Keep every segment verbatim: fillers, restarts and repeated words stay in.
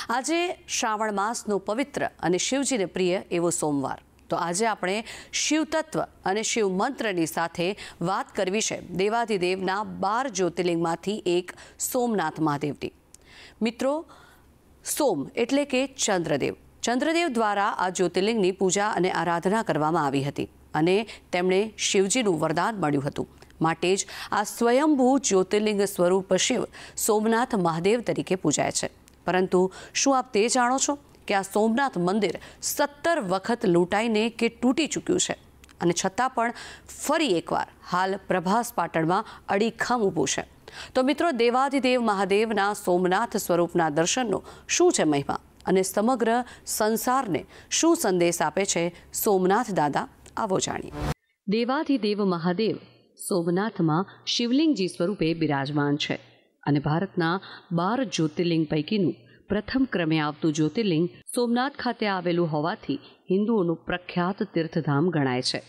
આજે શ્રાવણ માસનો પવિત્ર અને શિવજીને પ્રિય એવો સોમવાર, તો આજે આપણે શિવ તત્વ અને શિવ મંત્રની સાથે વાત કરવી છે દેવાધિદેવના બાર જ્યોતિર્લિંગમાંથી એક સોમનાથ મહાદેવની। મિત્રો, સોમ એટલે કે ચંદ્રદેવ ચંદ્રદેવ દ્વારા આ જ્યોતિર્લિંગની પૂજા અને આરાધના કરવામાં આવી હતી અને તેમણે શિવજીનું વરદાન મળ્યું હતું। માટે જ આ સ્વયંભૂ જ્યોતિર્લિંગ સ્વરૂપ શિવ સોમનાથ મહાદેવ તરીકે પૂજાય છે। પરંતુ શું આપ તે જાણો છો કે આ સોમનાથ મંદિર સત્તર વખત લૂંટાઈને કે તૂટી ચૂક્યું છે અને છતાં પણ ફરી એકવાર હાલ પ્રભાસ પાટણમાં અડીખમ ઊભું છે। તો મિત્રો, દેવાધિદેવ મહાદેવના સોમનાથ સ્વરૂપના દર્શનનો શું છે મહિમા અને સમગ્ર સંસારને શું સંદેશ આપે છે સોમનાથ દાદા, આવો જાણીએ। દેવાધિદેવ મહાદેવ સોમનાથમાં શિવલિંગજી સ્વરૂપે બિરાજમાન છે અને ભારતના બાર જ્યોતિર્લિંગ પૈકીનું પ્રથમ ક્રમે આવતું જ્યોતિર્લિંગ સોમનાથ ખાતે આવેલું હોવાથી હિન્દુઓનું પ્રખ્યાત તીર્થધામ ગણાય છે।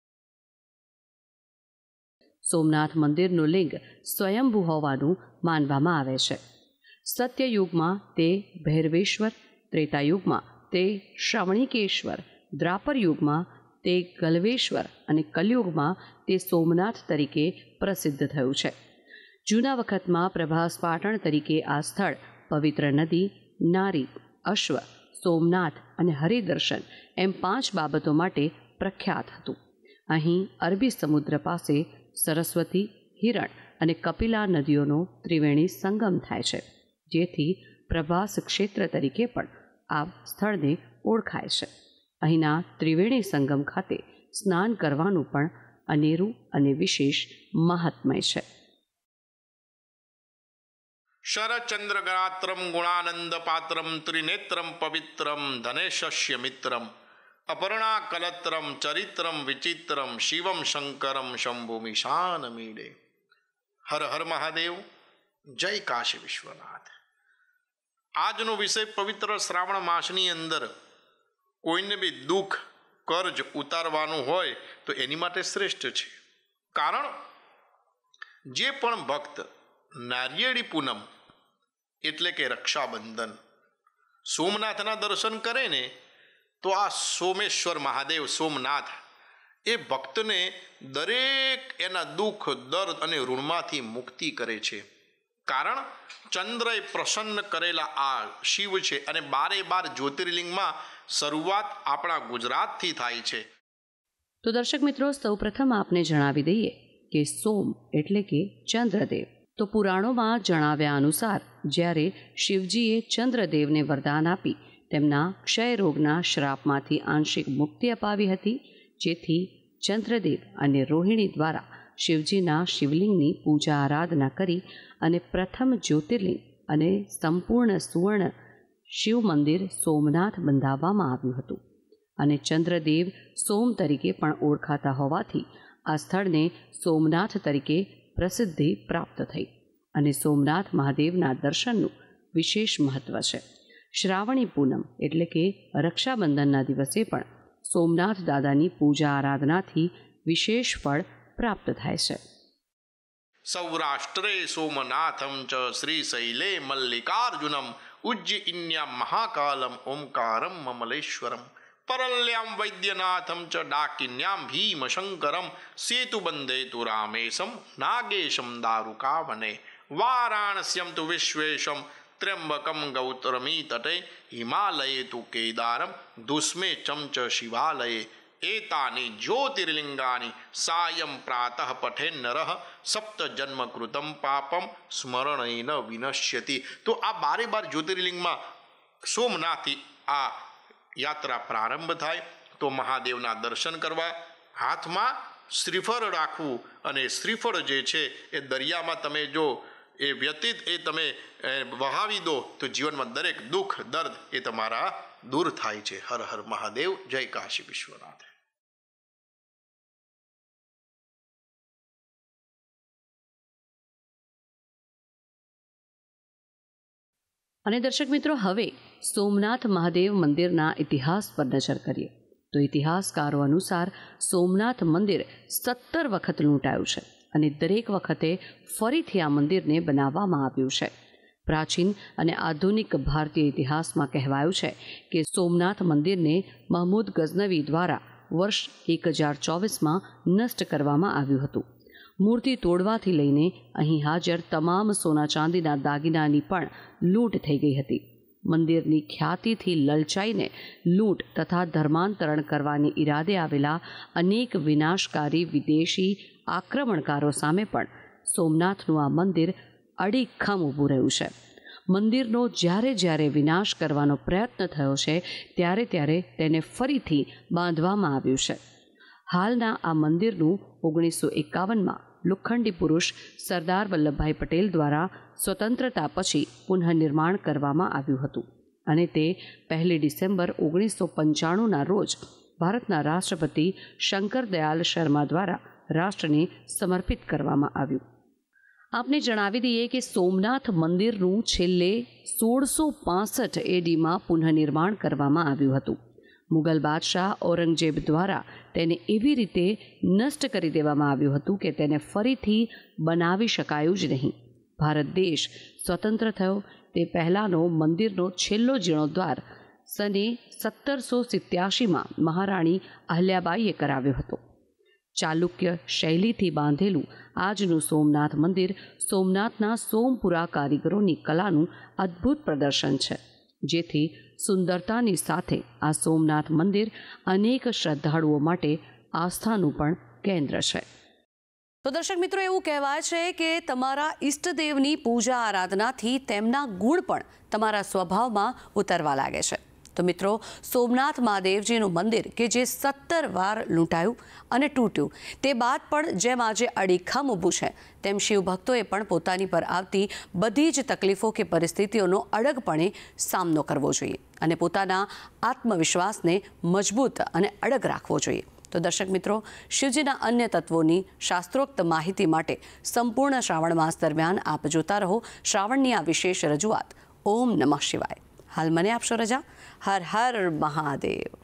સોમનાથ મંદિરનું લિંગ સ્વયંભૂ હોવાનું માનવામાં આવે છે। સત્યયુગમાં તે ભૈરવેશ્વર, ત્રેતાયુગમાં તે શ્રવણિકેશ્વર, દ્વાપર યુગમાં તે ગલવેશ્વર અને કલયુગમાં તે સોમનાથ તરીકે પ્રસિદ્ધ થયું છે। જૂના વખતમાં પ્રભાસ પાટણ તરીકે આ સ્થળ પવિત્ર નદી, નારી, અશ્વ, સોમનાથ અને હરિદર્શન એમ પાંચ બાબતો માટે પ્રખ્યાત હતું। અહીં અરબી સમુદ્ર પાસે સરસ્વતી, હિરણ અને કપિલા નદીઓનો ત્રિવેણી સંગમ થાય છે, જેથી પ્રભાસ ક્ષેત્ર તરીકે પણ આ સ્થળને ઓળખાય છે। અહીંના ત્રિવેણી સંગમ ખાતે સ્નાન કરવાનું પણ અનેરું અને વિશેષ મહાત્મય છે। શરચંદ્રગાત્રમ ગુણાનંદ પાત્રમ ત્રિનેત્રમ પવિત્રમ ધનેશસ્ય મિત્રમ અપર્ણા કલત્રમ ચરિત્રમ વિચિત્રમ શિવમ શંકરમ શંભુમિશાન મીડે। હર હર મહાદેવ, જય કાશી વિશ્વનાથ। આજનો વિષય પવિત્ર શ્રાવણ માસની અંદર કોઈને બી દુઃખ, કર્જ ઉતારવાનું હોય તો એની માટે શ્રેષ્ઠ છે। કારણ જે પણ ભક્ત નારિયેળી પૂનમ એટલે કે રક્ષાબંધન સોમનાથના દર્શન કરે ને, તો આ સોમેશ્વર મહાદેવ સોમનાથ એ ભક્તને દરેક એના દુઃખ, દર્દ અને ઋણમાંથી મુક્તિ કરે છે। કારણ ચંદ્રએ પ્રસન્ન કરેલા આ શિવ છે અને બારે બાર જ્યોતિર્લિંગમાં શરૂઆત આપણા ગુજરાતથી થાય છે। તો દર્શક મિત્રો, સૌપ્રથમ આપને જણાવી દઈએ કે સોમ એટલે કે ચંદ્રદેવ। તો પુરાણોમાં જણાવ્યા અનુસાર જ્યારે શિવજીએ ચંદ્રદેવને વરદાન આપી તેમના ક્ષય રોગના શ્રાપમાંથી આંશિક મુક્તિ અપાવી હતી, જેથી ચંદ્રદેવ અને રોહિણી દ્વારા શિવજીના શિવલિંગની પૂજા આરાધના કરી અને પ્રથમ જ્યોતિર્લિંગ અને સંપૂર્ણ સુવર્ણ શિવ મંદિર સોમનાથ બંધાવવામાં આવ્યું હતું અને ચંદ્રદેવ સોમ તરીકે પણ ઓળખાતા હોવાથી આ સ્થળને સોમનાથ તરીકે પ્રસિદ્ધિ પ્રાપ્ત થઈ અને સોમનાથ મહાદેવના દર્શનનું વિશેષ મહત્વ છે। શ્રાવણી પૂનમ એટલે કે રક્ષાબંધનના દિવસે પણ સોમનાથ દાદાની પૂજા આરાધનાથી વિશેષ ફળ પ્રાપ્ત થાય છે। સૌરાષ્ટ્રે સોમનાથમ ચ શ્રીશૈલે મલ્લિકાર્જુનમ ઉજ્જૈન્યામ મહાકાલમ ઓમકારમ મમલેશ્વરમ પરલ્યામ વૈદ્યનાથમ ચ ડાકિન્યામ ભીમશંકરમ સેતુબંધે તુ રામેશમ નાગેશમ દારુકાવને વારાણસ્યમ તુ વિશ્વેશમ ત્ર્યંબકમ ગૌતરમી તટે હિમાલયે તુ કેદારમ દુષ્મે ચમ ચ શિવાલયે એતાની જ્યોતિર્લિંગાની સાયં પ્રાતઃ પઠેન નરઃ સપ્ત જન્મ કૃતમ પાપમ સ્મરણેન વિનશ્યતિ। તો આ બારે બાર જ્યોતિર્લિંગમાં સોમનાથથી આ યાત્રા પ્રારંભ થાય તો મહાદેવના દર્શન કરવા હાથમાં શ્રીફળ રાખવું અને શ્રીફળ જે છે એ દરિયામાં તમે જો એ વ્યતીત એ તમે વહાવી દો તો જીવનમાં દરેક દુઃખ, દર્દ એ તમારા દૂર થાય છે। હર હર મહાદેવ, જય કાશી વિશ્વનાથ। અને દર્શક મિત્રો, હવે સોમનાથ મહાદેવ મંદિરના ઇતિહાસ પર નજર કરીએ તો ઇતિહાસકારો અનુસાર સોમનાથ મંદિર સત્તર વખત લૂંટાયું છે અને દરેક વખતે ફરીથી આ મંદિરને બનાવવામાં આવ્યું છે। પ્રાચીન અને આધુનિક ભારતીય ઇતિહાસમાં કહેવાયું છે કે સોમનાથ મંદિરને મહમૂદ ગઝનવી દ્વારા વર્ષ એક હજાર ચોવીસમાં નષ્ટ કરવામાં આવ્યું હતું. મૂર્તિ તોડવાથી લઈને અહીં હાજર તમામ સોના ચાંદીના દાગીનાની પણ લૂંટ થઈ ગઈ હતી. મંદિરની ખ્યાતિથી લલચાઈને લૂંટ તથા ધર્માંતરણ કરવાની ઈરાદે આવેલા અનેક વિનાશકારી વિદેશી આક્રમણકારો સામે પણ સોમનાથનું આ મંદિર અડીખમ ઊભું રહ્યું છે. મંદિરનો જ્યારે જ્યારે વિનાશ કરવાનો પ્રયત્ન થયો છે ત્યારે ત્યારે તેને ફરીથી બાંધવામાં આવ્યું છે. હાલના આ મંદિરનું ઓગણીસો એકાવનમાં લોખંડી પુરુષ સરદાર વલ્લભભાઈ પટેલ દ્વારા સ્વતંત્રતા પછી પુનઃનિર્માણ કરવામાં આવ્યું હતું અને તે પહેલી ડિસેમ્બર ઓગણીસો પંચાણુંના રોજ ભારતના રાષ્ટ્રપતિ શંકર દયાલ શર્મા દ્વારા રાષ્ટ્રને સમર્પિત કરવામાં આવ્યું. આપને જણાવી દઈએ કે સોમનાથ મંદિરનું છેલ્લે સોળસો પાસઠ એડીમાં પુનઃનિર્માણ કરવામાં આવ્યું હતું. મુગલ બાદશાહ ઔરંગઝેબ દ્વારા તેને એવી રીતે નષ્ટ કરી દેવામાં આવ્યું હતું કે તેને ફરીથી બનાવી શકાયું જ નહીં. ભારત દેશ સ્વતંત્ર થયો તે પહેલાંનો મંદિરનો છેલ્લો જીર્ણોદ્ધાર સને સત્તરસો સિત્યાસીમાં મહારાણી અહલ્યાબાઈએ કરાવ્યો હતો. ચાલુક્ય શૈલીથી બાંધેલું આજનું સોમનાથ મંદિર સોમનાથના સોમપુરા કારીગરોની કલાનું અદ્ભુત પ્રદર્શન છે, જેથી સુંદરતાની સાથે આ સોમનાથ મંદિર અનેક શ્રદ્ધાળુઓ માટે આસ્થાનું પણ કેન્દ્ર છે. તો દર્શક મિત્રો, એવું કહેવાય છે કે તમારા ઈષ્ટદેવની પૂજા આરાધનાથી તેમના ગુણ પણ તમારા સ્વભાવમાં ઉતરવા લાગે છે. તો મિત્રો, સોમનાથ મહાદેવજીનું મંદિર કે જે સત્તર વાર લૂંટાયું અને તૂટ્યું, તે બાદ પણ જેમ આજે અડીખમ ઊભું છે, તેમ શિવભક્તોએ પણ પોતાની પર આવતી બધી જ તકલીફો કે પરિસ્થિતિઓનો અડગપણે સામનો કરવો જોઈએ અને પોતાના આત્મવિશ્વાસને મજબૂત અને અડગ રાખવો જોઈએ. તો દર્શક મિત્રો, શિવજીના અન્ય તત્વોની શાસ્ત્રોક્ત માહિતી માટે સંપૂર્ણ શ્રાવણ માસ દરમિયાન આપ જોતા રહો શ્રાવણની આ વિશેષ રજૂઆત ઓમ નમઃ શિવાય. હાલ મને આપશો રજા. હર હર મહાદેવ.